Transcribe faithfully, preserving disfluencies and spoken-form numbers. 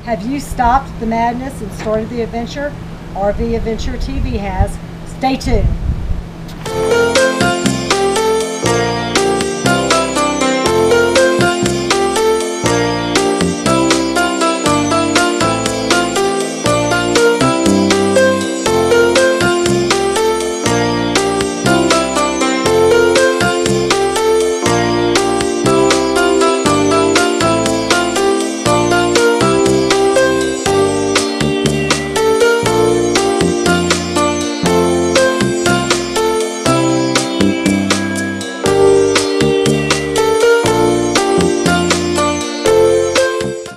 Have you stopped the madness and started the adventure? R V Adventure T V has. Stay tuned.